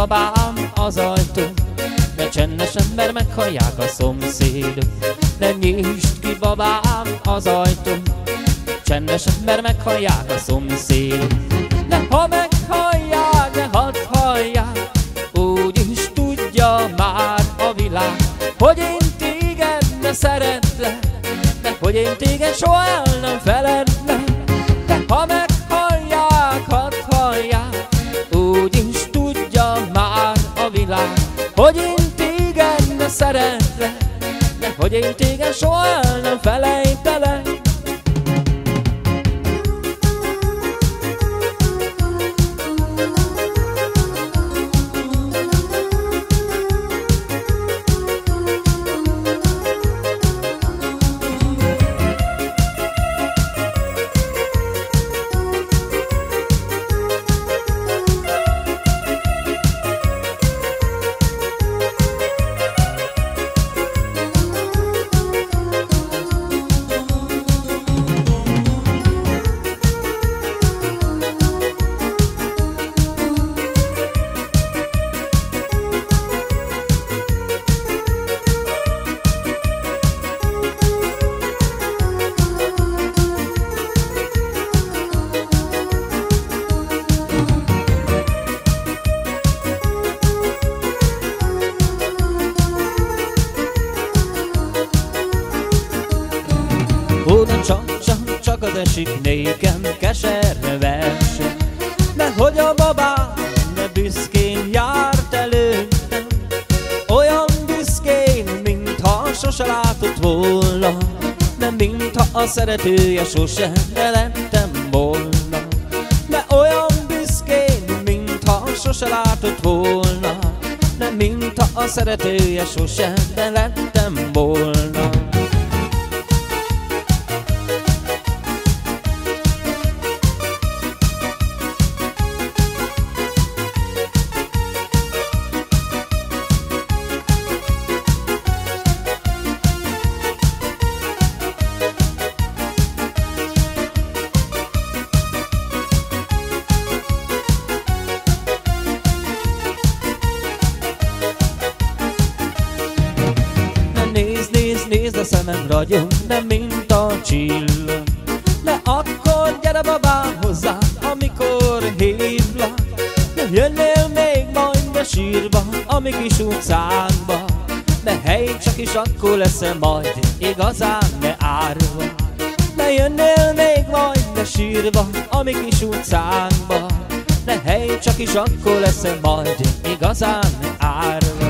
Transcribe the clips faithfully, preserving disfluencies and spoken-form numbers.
babám az ajtón, de csendesen, mert meghallják a szomszédok. Ne nyisd ki babám az ajtón, csendesen, mert meghallják a szomszédok. De ha meghallják, ne hadd hallják, úgyis tudja már a világ, hogy én téged ne szeretlek, de hogy én téged soha el nem feledlek. De ha meghallják, hadd hallják, úgyis tudja már a világ, hogy én téged ne szeretlek, de hogy én téged soha el nem felejtelek. Oda csak, csak, csak az esik nékem keserve verse, mert hogy a babám ne büszkén járt előttem, olyan büszkén, mintha sose látott volna, nem mintha a szeretője sose lettem volna. Mert olyan büszkén, mintha sose látott volna, nem mintha a szeretője sose lettem volna. Nézd a szemem ragyog, nem mint a csillag. De akkor gyere babám hozzá, amikor hívlak. De jönnél még majd a sírba, a mi kis utcánkba. De hely, csak is akkor leszel majd igazán ne árva. De jönnél még majd a sírba, a mi kis utcánkba. De hely, csak is akkor leszel majd igazán ne árva.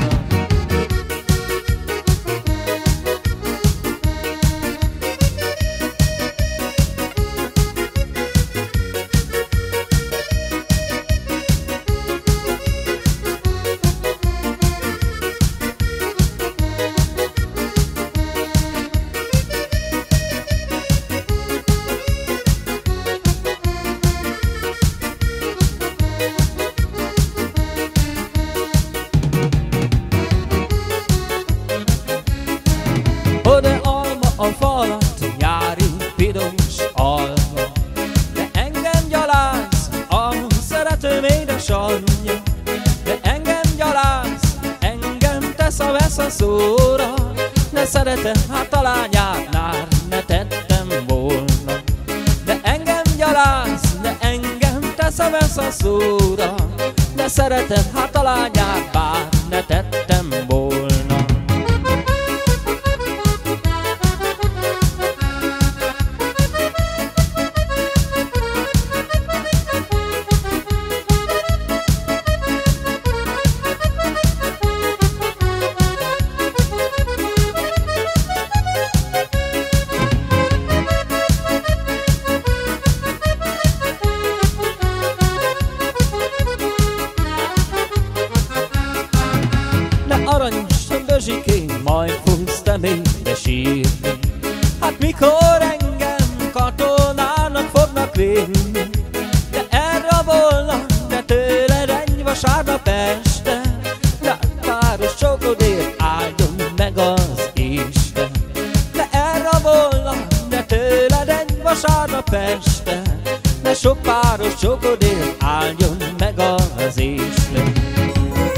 De alma a falat, nyári piros alma. De engem gyaláz a szeretőm édesanyja. De engem gyaláz, engem tesz a vesz a szóra. Ne szeretem, hát a lányát már ne tettem volna. De engem gyaláz, de engem tesz a vesz a szóra. Ne szeretem, hát a lányát már ne tettem volna. Aranyos Dözsikém, majd fogsz te még de sírni. Hát mikor engem katonának fognak vinni, de elrabolnak, de tőled egy vasárnap este. De páros csokodért áldjon meg az Isten. De elrabolnak, de tőled egy vasárnap este. De sok páros csokodért áldjon meg az Isten.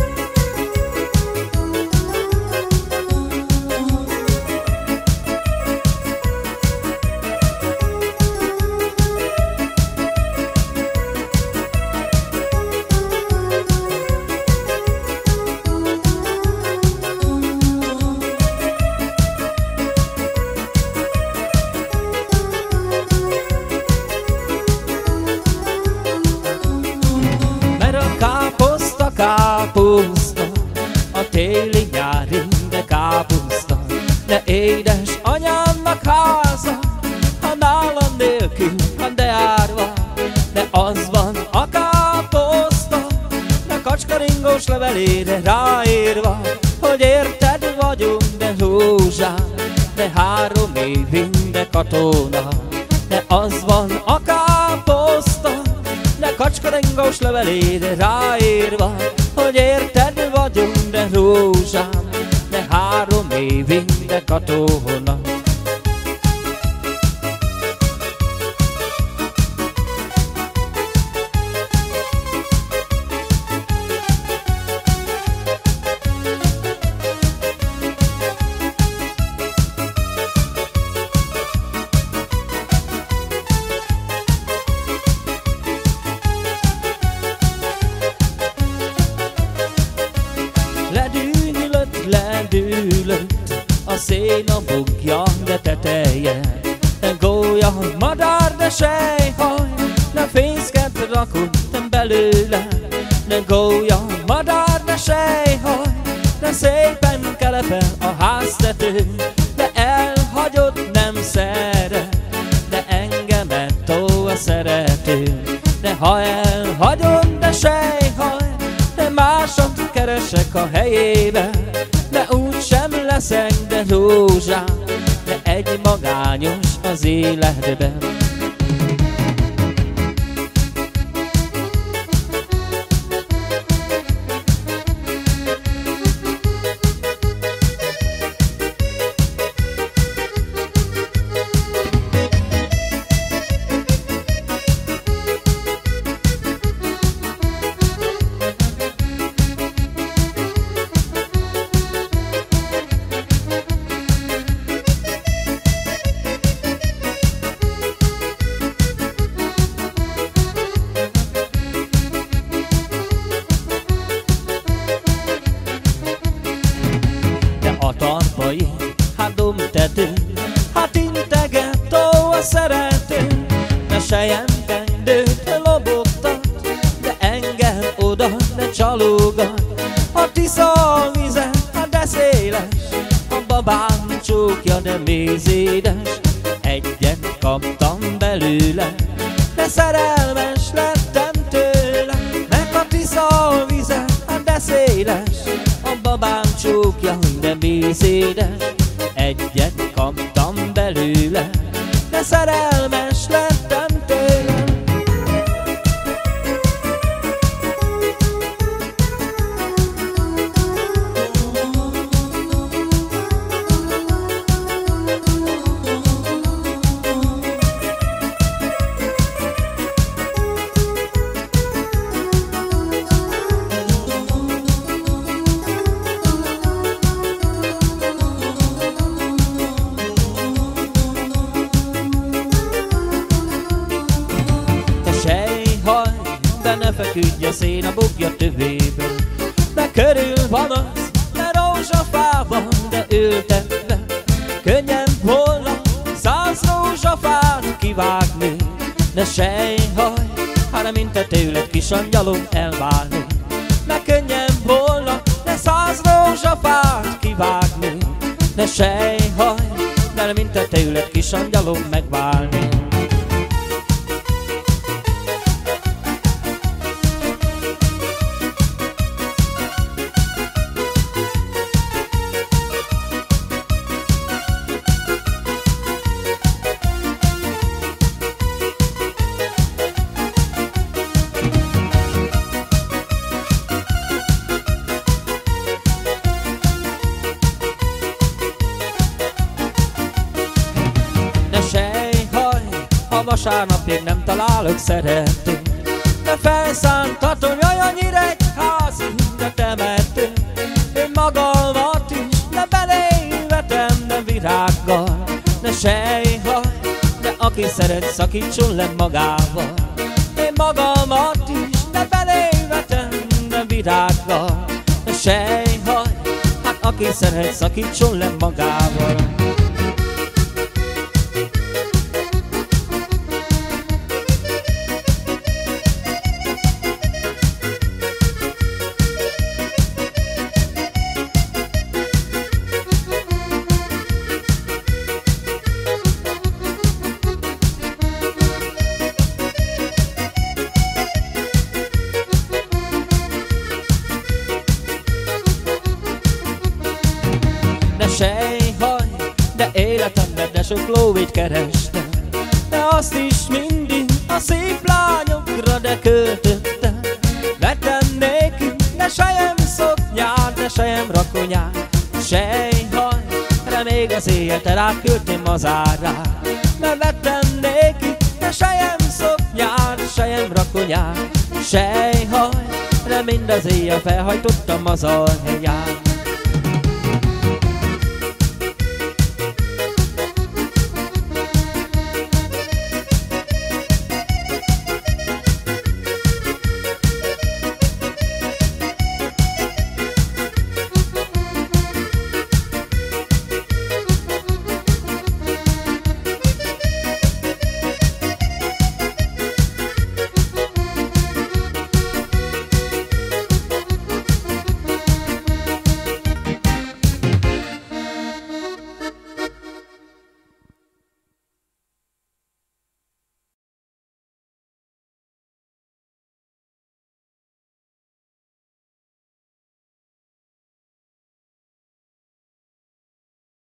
édes anyámnak háza, ha nálam nélkül van beárva, de az van a káposzta, de kacskaringós levelére ráírva, hogy érted vagyunk, de rózsám, de három évig, de katona. De az van a káposzta, de kacskaringós levelére ráírva, hogy érted vagyunk, de rózsám, de három évig, de katona. Ledűlött, ledűlött a szén a bugja, de teteje, de gólya, madár, de sejhaj, de fészket rakodtam belőle, de gólya, madár, de sejhaj, de szépen kelepel a háztetőn, de elhagyott, nem szeret, de engemet tó a szerető. De ha elhagyod, de sejhaj, de másat keresek a helyébe, de úgy sem leszek, de rózsám, de egy magányos az életben. A tarpai, hát domtető, hát integetó a szerető, de selyemkendőt lobogtat, de engem oda, de csalogat. A Tisza vize, hát de széles, a babám csókja, de mézédes, egyet kaptam belőle, de szerelmes lettem tőle. Meg a Tisza vize, hát de széles, a babám csókja, de mézédes, egyet kaptam belőle, de szerelmes lettem tőle. De ne feküdj a szén a bugja tövében, de körül van az, de rózsafában, de ültetve könnyebb volna száz rózsafát kivágni. De sejhaj, hanem mint te tőled kis angyalom elválni, de könnyebb volna de száz rózsafát kivágni. De sejhaj, de mint te tőled kis angyalom megválni. De sejhaj, ha vasárnapig nem találok szeretőt, de felszántatom, jaj, a Nyíregyházi, de temető. Én magamat is, de belévetem, de virággal. De sejhaj, de aki szeret, szakítson le magával. Én magamat is, de belévetem, de virággal. De sejhaj, hát aki szeret, szakítson le magával. de sejhaj, de életemben de sok lóvét kerestem, de azt is mindig a szép lányokra de költöttem. Vettem néki, de sejem szoknyát, de sejem rakonyát, sejhaj, de még az éjjel te rád költém az árát. Mert vettem néki, de sejem szoknyát, sejem rakonyát, sejhaj, de mind az éjjel felhajtottam az alhelyát.